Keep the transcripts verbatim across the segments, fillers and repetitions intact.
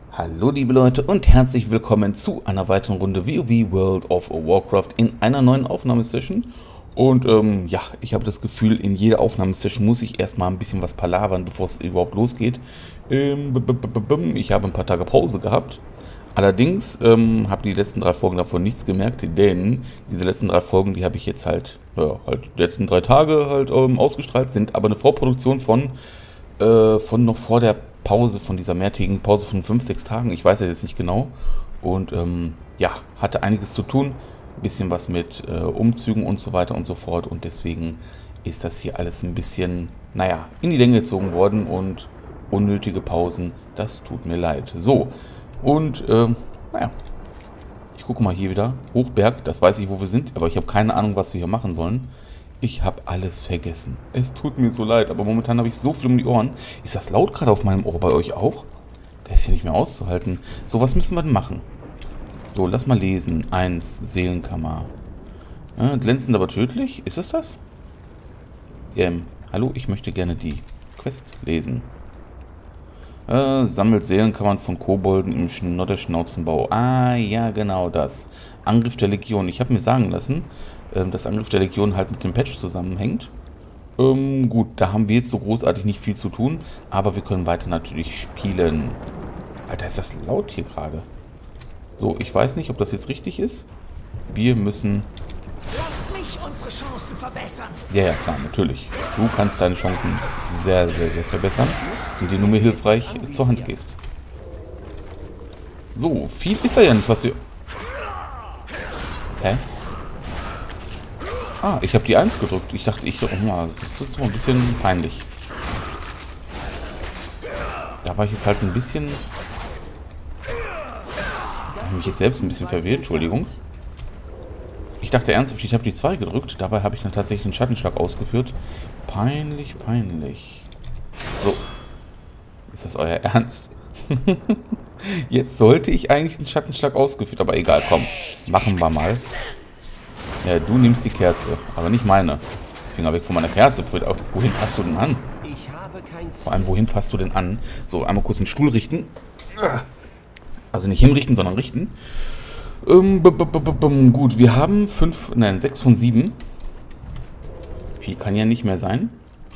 Hallo liebe Leute und herzlich willkommen zu einer weiteren Runde WoW World of Warcraft in einer neuen Aufnahmesession. Und ähm, ja, ich habe das Gefühl, in jeder Aufnahmesession muss ich erstmal ein bisschen was palavern, bevor es überhaupt losgeht. Ähm, b -b -b -b ich habe ein paar Tage Pause gehabt. Allerdings ähm, habe die letzten drei Folgen davon nichts gemerkt, denn diese letzten drei Folgen, die habe ich jetzt halt, ja, halt die letzten drei Tage halt ähm, ausgestrahlt, sind aber eine Vorproduktion von, äh, von noch vor der Pause, von dieser mehrtägigen Pause von fünf, sechs Tagen, ich weiß ja jetzt nicht genau. Und ähm, ja, hatte einiges zu tun, ein bisschen was mit äh, Umzügen und so weiter und so fort. Und deswegen ist das hier alles ein bisschen, naja, in die Länge gezogen worden und unnötige Pausen, das tut mir leid. So, und ähm, naja, ich gucke mal hier wieder, Hochberg, das weiß ich, wo wir sind, aber ich habe keine Ahnung, was wir hier machen sollen. Ich habe alles vergessen. Es tut mir so leid, aber momentan habe ich so viel um die Ohren. Ist das laut gerade auf meinem Ohr bei euch auch? Das ist ja nicht mehr auszuhalten. So, was müssen wir denn machen? So, lass mal lesen. Eins, Seelenkammer. Ja, glänzend, aber tödlich? Ist es das? Ähm, hallo, ich möchte gerne die Quest lesen. Äh, sammelt Seelenkammern von Kobolden im Schnodderschnauzenbau. Ah, ja, genau das. Angriff der Legion. Ich habe mir sagen lassen, ähm, dass Angriff der Legion halt mit dem Patch zusammenhängt. Ähm, gut, da haben wir jetzt so großartig nicht viel zu tun, aber wir können weiter natürlich spielen. Alter, ist das laut hier gerade. So, ich weiß nicht, ob das jetzt richtig ist. Wir müssen... Lasst mich unsere Chancen verbessern. Ja, ja, klar, natürlich. Du kannst deine Chancen sehr, sehr, sehr verbessern, indem du mir hilfreich zur Hand gehst. So, viel ist da ja nicht, was wir... Hä? Ah, ich habe die eins gedrückt. Ich dachte, ich... Oh, das ist jetzt mal ein bisschen peinlich. Da war ich jetzt halt ein bisschen... Da habe ich mich jetzt selbst ein bisschen verwirrt, Entschuldigung. Ich dachte ernsthaft, ich habe die zwei gedrückt. Dabei habe ich dann tatsächlich einen Schattenschlag ausgeführt. Peinlich, peinlich. So. Ist das euer Ernst? Jetzt sollte ich eigentlich einen Schattenschlag ausgeführt, aber egal, komm. Machen wir mal. Ja, du nimmst die Kerze, aber nicht meine. Finger weg von meiner Kerze. Wohin fasst du denn an? Vor allem, wohin fasst du denn an? So, einmal kurz den Stuhl richten. Also nicht hinrichten, sondern richten. Ähm, b -b -b -b -b gut, wir haben fünf, nein, sechs von sieben. Viel kann ja nicht mehr sein.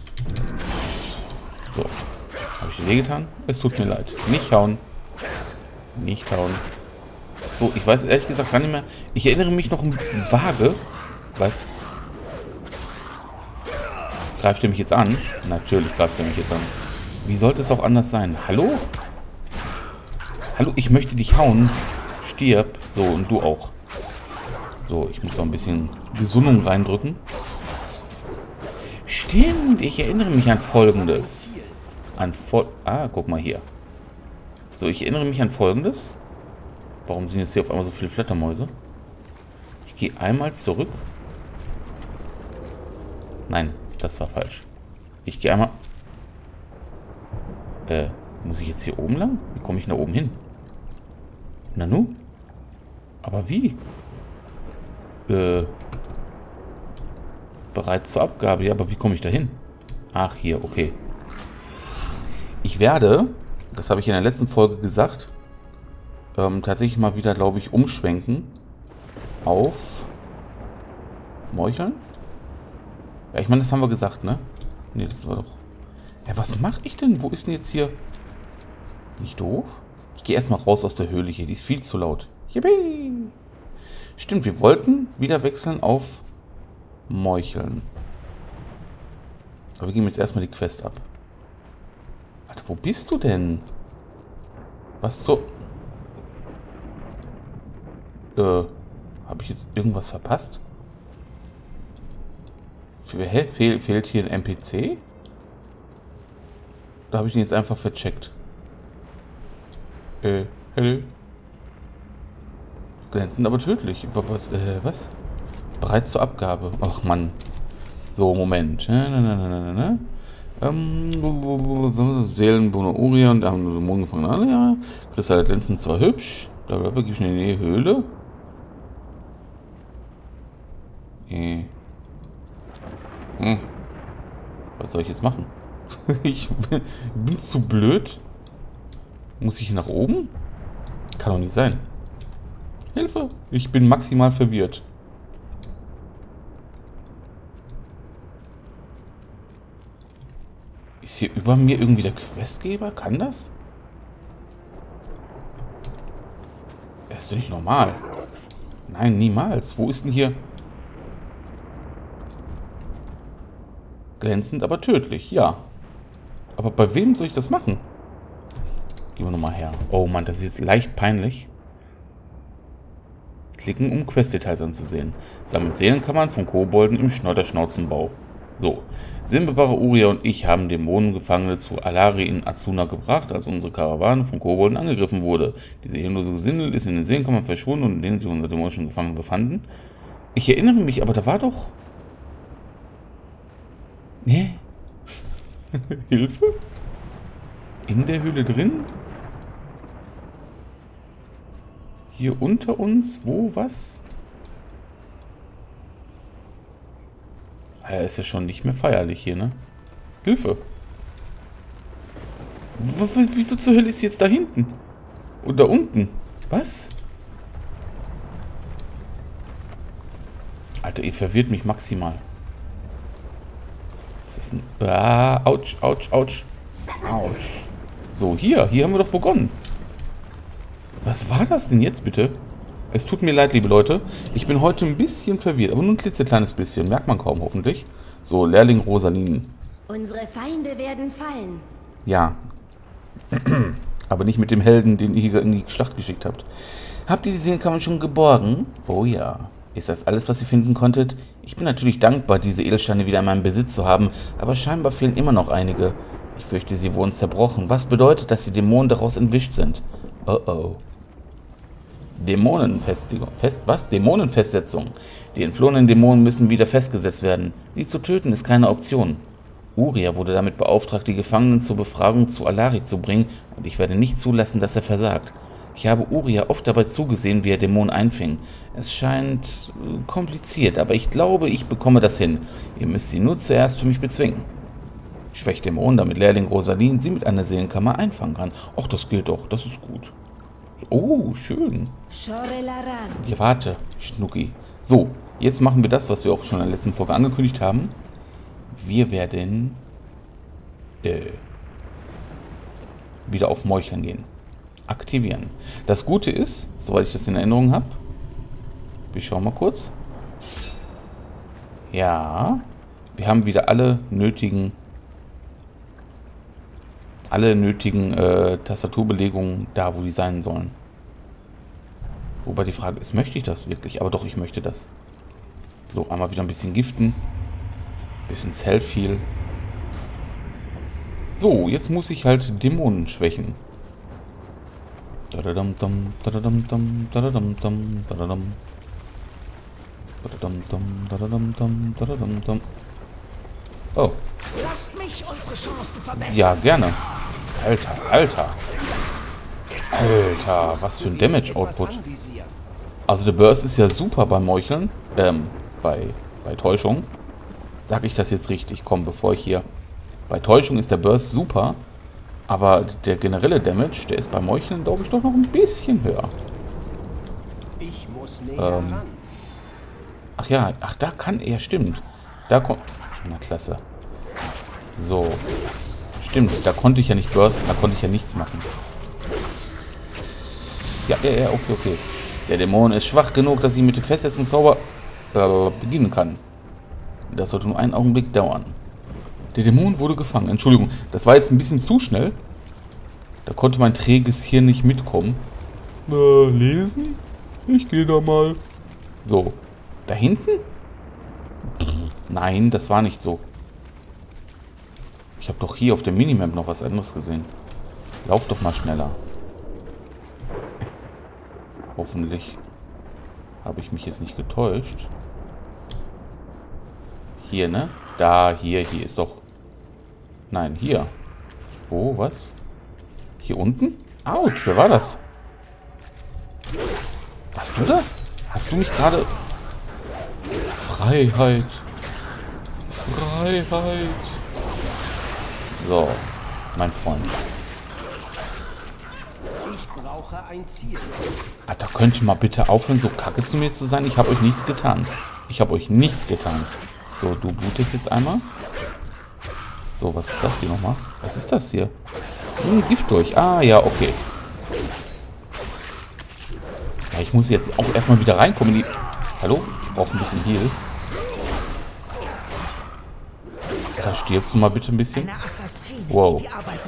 So, habe ich dir wehgetan? Es tut mir leid. Nicht hauen. Nicht hauen. So, ich weiß ehrlich gesagt gar nicht mehr. Ich erinnere mich noch vage. Was? Greift er mich jetzt an? Natürlich greift er mich jetzt an. Wie sollte es auch anders sein? Hallo? Hallo, ich möchte dich hauen. Stirb. So, und du auch. So, ich muss noch ein bisschen Gesundung reindrücken. Stimmt, ich erinnere mich an Folgendes. An Fol... Ah, guck mal hier. So, ich erinnere mich an Folgendes. Warum sind jetzt hier auf einmal so viele Fledermäuse? Ich gehe einmal zurück. Nein, das war falsch. Ich gehe einmal... Äh, muss ich jetzt hier oben lang? Wie komme ich da oben hin? Nanu? Aber wie? Äh... Bereit zur Abgabe. Ja, aber wie komme ich da hin? Ach, hier, okay. Ich werde, das habe ich in der letzten Folge gesagt, ähm, tatsächlich mal wieder, glaube ich, umschwenken auf Meucheln? Ja, ich meine, das haben wir gesagt, ne? Ne, das war doch... Ja, was mache ich denn? Wo ist denn jetzt hier... Nicht doof? Ich gehe erstmal raus aus der Höhle hier. Die ist viel zu laut. Yippie! Stimmt, wir wollten wieder wechseln auf Meucheln. Aber wir geben jetzt erstmal die Quest ab. Alter, wo bist du denn? Was so... Äh, habe ich jetzt irgendwas verpasst? Hä? Fehl, fehlt hier ein N P C? Da habe ich ihn jetzt einfach vercheckt. Äh, hello. Glänzend, aber tödlich. Was, äh, was? Bereit zur Abgabe. Ach, Mann. So, Moment. Na, na, na, na, na. Ähm, Seelenbohne Orion, da haben wir den Mond gefangen. Alle, ja. Kristall glänzend, zwar hübsch. Blablabla, gib ich mir eine Höhle. Äh. Äh. Was soll ich jetzt machen? Ich bin zu blöd. Muss ich hier nach oben? Kann doch nicht sein. Hilfe! Ich bin maximal verwirrt. Ist hier über mir irgendwie der Questgeber? Kann das? Er ist doch nicht normal. Nein, niemals. Wo ist denn hier... Glänzend, aber tödlich, ja. Aber bei wem soll ich das machen? Gehen wir nochmal her. Oh Mann, das ist jetzt leicht peinlich. Klicken, um Questdetails anzusehen. Sammelt Seelenkammern von Kobolden im Schnodderschnauzenbau. So. Sinnbewahrer Uria und ich haben Dämonengefangene zu Alari in Asuna gebracht, als unsere Karawane von Kobolden angegriffen wurde. Diese hirnlose Gesindel ist in den Seelenkammern verschwunden und in denen sich unsere dämonischen Gefangenen befanden. Ich erinnere mich, aber da war doch... Nee. Hilfe? In der Höhle drin? Hier unter uns? Wo? Was? Ja, ist ja schon nicht mehr feierlich hier, ne? Hilfe! W w wieso zur Hölle ist sie jetzt da hinten? Und da unten? Was? Alter, ihr verwirrt mich maximal. Ist das ein... Ah, ouch, ouch, ouch. Ouch. So, hier. Hier haben wir doch begonnen. Was war das denn jetzt, bitte? Es tut mir leid, liebe Leute. Ich bin heute ein bisschen verwirrt, aber nur ein klitzekleines bisschen. Merkt man kaum, hoffentlich. So, Lehrling Rosalinen. Unsere Feinde werden fallen. Ja. Aber nicht mit dem Helden, den ihr hier in die Schlacht geschickt habt. Habt ihr die Seelenkammer schon geborgen? Oh ja. Ist das alles, was ihr finden konntet? Ich bin natürlich dankbar, diese Edelsteine wieder in meinem Besitz zu haben, aber scheinbar fehlen immer noch einige. Ich fürchte, sie wurden zerbrochen, was bedeutet, dass die Dämonen daraus entwischt sind. Oh oh. Dämonenfestigung. Fest, was? Dämonenfestsetzung. Die entflohenen Dämonen müssen wieder festgesetzt werden. Sie zu töten ist keine Option. Uria wurde damit beauftragt, die Gefangenen zur Befragung zu Alari zu bringen, und ich werde nicht zulassen, dass er versagt. Ich habe Uria oft dabei zugesehen, wie er Dämonen einfing. Es scheint kompliziert, aber ich glaube, ich bekomme das hin. Ihr müsst sie nur zuerst für mich bezwingen. Schwächt Dämonen, damit Lehrling Rosalin sie mit einer Seelenkammer einfangen kann. Ach, das geht doch, das ist gut. Oh, schön. Ja, warte, Schnucki. So, jetzt machen wir das, was wir auch schon in der letzten Folge angekündigt haben. Wir werden äh, wieder auf Meucheln gehen. Aktivieren. Das Gute ist, soweit ich das in Erinnerung habe, wir schauen mal kurz. Ja, wir haben wieder alle nötigen alle nötigen äh, Tastaturbelegungen da, wo die sein sollen. Wobei die Frage ist, möchte ich das wirklich? Aber doch, ich möchte das. So, einmal wieder ein bisschen giften. Bisschen Self-Heal. So, jetzt muss ich halt Dämonen schwächen. Dadadam-dam, dadadam-dam, dadadam-dam, dadadam. Dadadam-dam, dadadam-dam, dadadam-dam. Oh. Lasst mich unsere Chancen verbessern. Ja, gerne. Alter, Alter. Alter, was für ein Damage-Output. Also der Burst ist ja super beim Meucheln. Ähm, bei, bei Täuschung. Sag ich das jetzt richtig? Komm, bevor ich hier... Bei Täuschung ist der Burst super. Aber der generelle Damage, der ist bei Meucheln, glaube ich, doch noch ein bisschen höher. Ich muss näher Ähm. ran. Ach ja, ach, da kann er, stimmt. Da kommt... Na, klasse. So. Stimmt, da konnte ich ja nicht bursten, da konnte ich ja nichts machen. Ja, ja, ja, okay, okay. Der Dämon ist schwach genug, dass ich mit dem Festsetzen Zauber äh, beginnen kann. Das sollte nur einen Augenblick dauern. Der Dämon wurde gefangen. Entschuldigung, das war jetzt ein bisschen zu schnell. Da konnte mein träges Hirn nicht mitkommen. Äh, lesen? Ich gehe da mal. So. Da hinten? Pff, nein, das war nicht so. Ich habe doch hier auf der Minimap noch was anderes gesehen. Lauf doch mal schneller. Hoffentlich habe ich mich jetzt nicht getäuscht. Hier, ne? Da, hier, hier ist doch... Nein, hier. Wo, was? Hier unten? Autsch, wer war das? Warst du das? Hast du mich gerade... Freiheit. Freiheit. So, mein Freund. Ich brauche ein Ziel. Alter, könnt ihr mal bitte aufhören, so kacke zu mir zu sein? Ich habe euch nichts getan. Ich habe euch nichts getan. So, du blutest jetzt einmal. So, was ist das hier nochmal? Was ist das hier? Hm, Gift durch. Ah, ja, okay. Ja, ich muss jetzt auch erstmal wieder reinkommen. Die... Hallo? Ich brauche ein bisschen Heal. Da stirbst du mal bitte ein bisschen. Wow.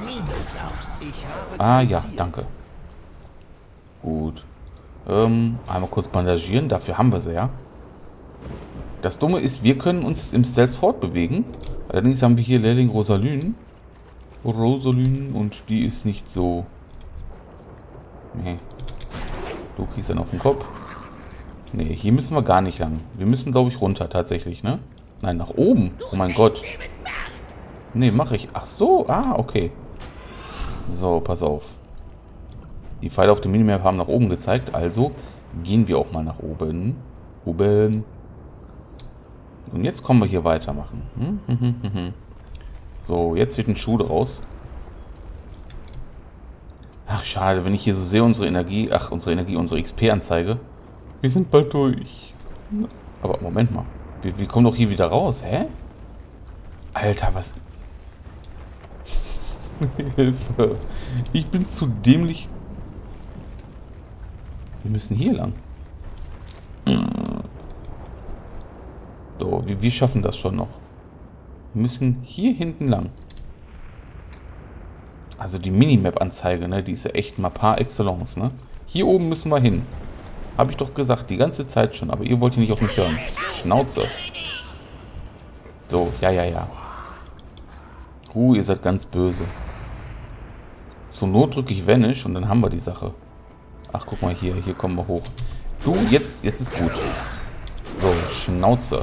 Ah, ja, danke. Gut. Ähm, einmal kurz bandagieren. Dafür haben wir sie, ja. Das Dumme ist, wir können uns im Stealth fortbewegen. Allerdings haben wir hier Lehrling Rosalyn. Rosalyn und die ist nicht so... Nee. Du kriegst dann auf den Kopf. Nee, hier müssen wir gar nicht lang. Wir müssen, glaube ich, runter tatsächlich, ne? Nein, nach oben. Oh mein Gott. Nee, mache ich. Ach so, ah, okay. So, pass auf. Die Pfeile auf dem Minimap haben nach oben gezeigt, also gehen wir auch mal nach oben. Oben. Und jetzt können wir hier weitermachen. Hm, hm, hm, hm, hm. So, jetzt wird ein Schuh draus. Ach, schade, wenn ich hier so sehe, unsere Energie, ach, unsere Energie, unsere X P-Anzeige. Wir sind bald durch. Aber Moment mal. Wir, wir kommen doch hier wieder raus, hä? Alter, was... Hilfe. Ich bin zu dämlich. Wir müssen hier lang. So, wir, wir schaffen das schon noch. Wir müssen hier hinten lang. Also die Minimap-Anzeige, ne? Die ist ja echt mal par excellence, ne? Hier oben müssen wir hin. Habe ich doch gesagt, die ganze Zeit schon. Aber ihr wollt hier nicht auf mich hören. Schnauze. So, ja, ja, ja. Uh, ihr seid ganz böse. Zur Not drücke ich Vanish und dann haben wir die Sache. Ach, guck mal hier. Hier kommen wir hoch. Du, jetzt, jetzt ist gut. So, Schnauze.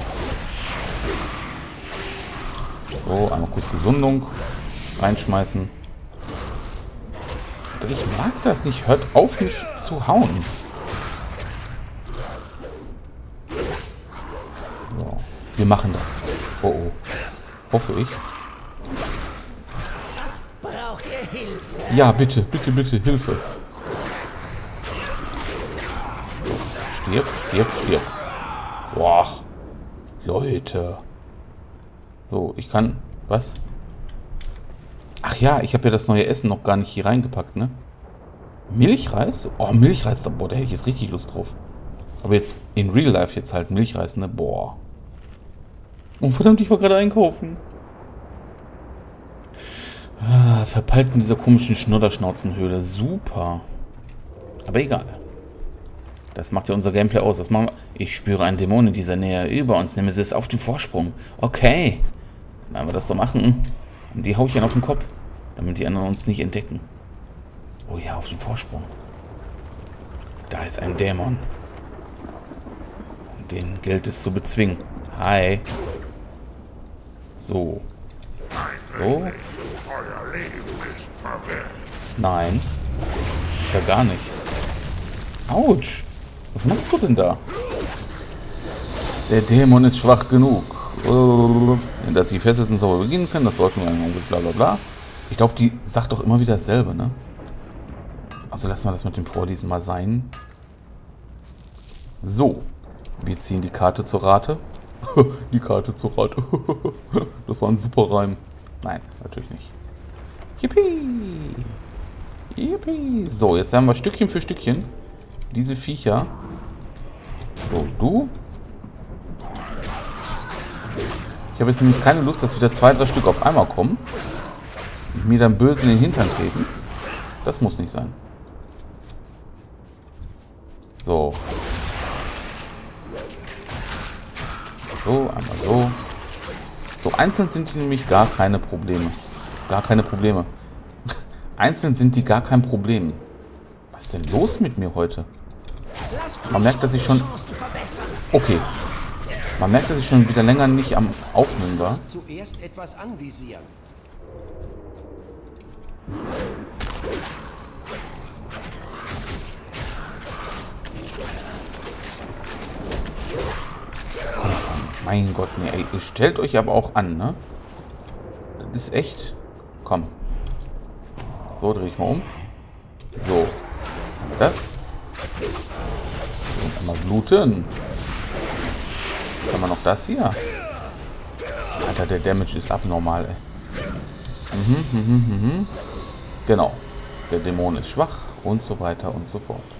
So, einmal kurz Gesundung reinschmeißen. Ich mag das nicht. Hört auf, mich zu hauen. So, wir machen das. Oh, oh. Hoffe ich. Braucht ihr Hilfe? Ja, bitte, bitte, bitte, Hilfe. Stirb, stirb, stirb. Boah. Leute. So, ich kann... Was? Ach ja, ich habe ja das neue Essen noch gar nicht hier reingepackt, ne? Milchreis? Oh, Milchreis. Boah, da hätte ich jetzt richtig Lust drauf. Aber jetzt in Real Life jetzt halt Milchreis, ne? Boah. Oh, verdammt, ich war gerade einkaufen. Ah, verpeilt in dieser komischen Schnodderschnauzenhöhle. Super. Aber egal. Das macht ja unser Gameplay aus. Das machen wir. Ich spüre einen Dämon in dieser Nähe. Über uns. Nemesis auf den Vorsprung. Okay. Dann wir das so machen. Und die hau ich dann auf den Kopf. Damit die anderen uns nicht entdecken. Oh ja, auf den Vorsprung. Da ist ein Dämon. Und den gilt es zu bezwingen. Hi. So. So. Nein. Ist ja gar nicht. Autsch. Was machst du denn da? Der Dämon ist schwach genug. Dass sie fest ist und sauber beginnen können. Das sollten wir einen Augenblick, bla bla bla. Ich glaube, die sagt doch immer wieder dasselbe, ne? Also lassen wir das mit dem Vorlesen mal sein. So. Wir ziehen die Karte zur Rate. Die Karte zur Rate. Das war ein super Reim. Nein, natürlich nicht. Yippie! Yippie! So, jetzt haben wir Stückchen für Stückchen diese Viecher. So, du. Ich habe jetzt nämlich keine Lust, dass wieder zwei, drei Stück auf einmal kommen und mir dann böse in den Hintern treten. Das muss nicht sein. So. So, einmal so. So, einzeln sind die nämlich gar keine Probleme. Gar keine Probleme. Einzeln sind die gar kein Problem. Was ist denn los mit mir heute? Man merkt, dass ich schon... Okay. Man merkt, dass ich schon wieder länger nicht am Aufnehmen war. Zuerst etwas anvisieren. Komm schon. Mein Gott, nee, ey, ihr stellt euch aber auch an, ne? Das ist echt... Komm. So, drehe ich mal um. So. Das. So, kann man bluten. Kann man noch das hier? Alter, der Damage ist abnormal, ey. Mhm, mhm, mhm. Genau. Der Dämon ist schwach und so weiter und so fort.